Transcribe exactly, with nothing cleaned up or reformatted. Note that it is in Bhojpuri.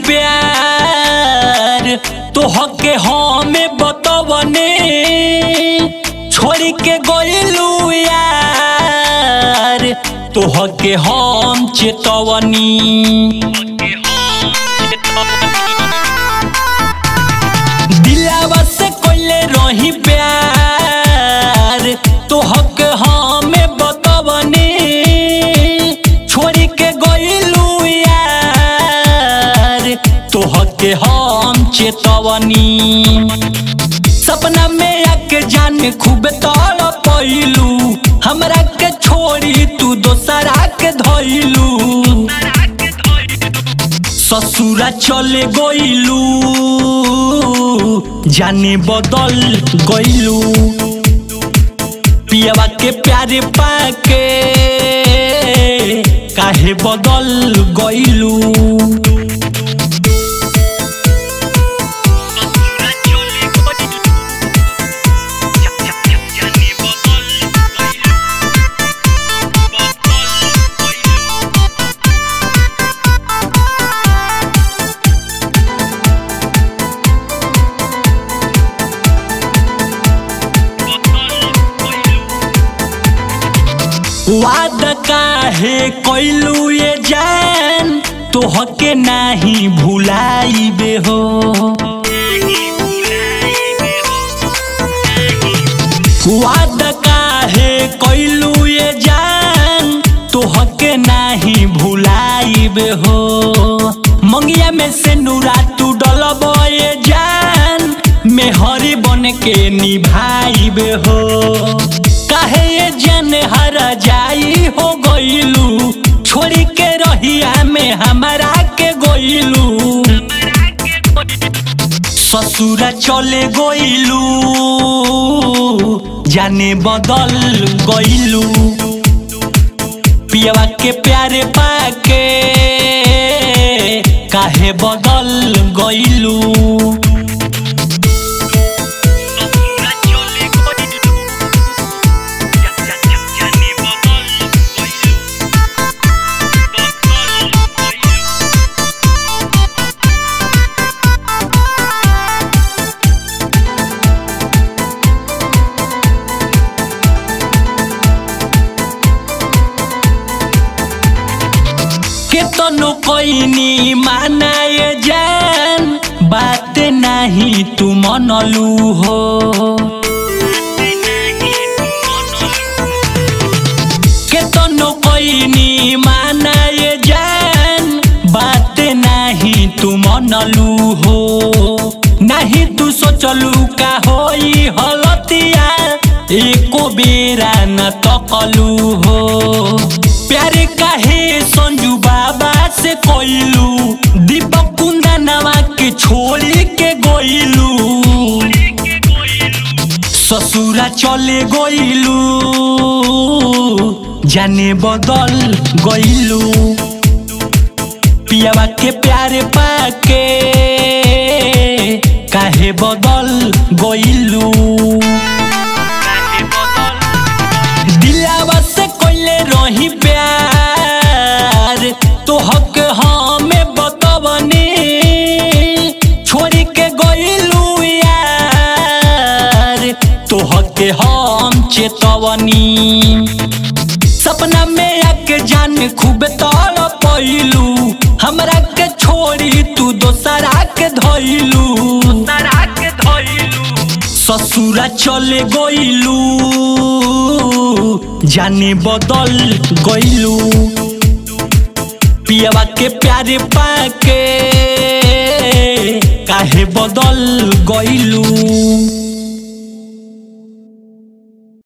प्यार तो हके हमें बतवने छोड़ के गइलू यार तो हके हम चेतवनी दिलावा से कोइले रही प्यार तो हके हमें बतवने छोड़ के गइलू यार तो हके हम चेतवनी सपना में आके जाने खूब तड़पइलू हमरा के छोड़ी तू दोसरा के धइलू ससुरा चले गइलू जाने बदल गइलू पियवा के प्यारे पाके काहे बदल गइलू वादा काहे कइलू ये जान तो हके नहीं भुलाइबे हो वादा काहे कइलू ये जान तो हके नहीं भुलाइबे हो मंगिया में से नूरा तू डलबो ये जान मेहरी बन के निभाइबे हो काहे ये जन हरा जाई हो गइलू छोड़ी के रहिया में हमारा के गइलू ससुरा चले गइलू जाने बदल गइलू पियवा के प्यारे पाके काहे बदल गइलू केतनो कोइनी मानाए जान बात नहीं तू मनलू हो केतनो कोइनी मानाए जान बात नहीं तू मनलू हो नहीं तू सोचलू का होई हलतिया एको बेरा न तकलू हो प्यार काहे संजू बाबा से कोइलू दीपक कुंदनवा के छोड़ी के गइलू ससुरा चले गइलू जाने बदल गइलू पियवा के प्यारे पाके काहे बदल गइलू दिलावा से कोइले रही प्यार तो हक हमें बतवने छोड़ के गइलू यार तो हके हम चेतवनी सपना में आके जाने खूब तड़पइलू हमरा के छोड़ी तू दोसरा के धइलू ससुरा चले गइलू जाने बदल गइलू पियवा के प्यारे पाके काहे बदल गइलू।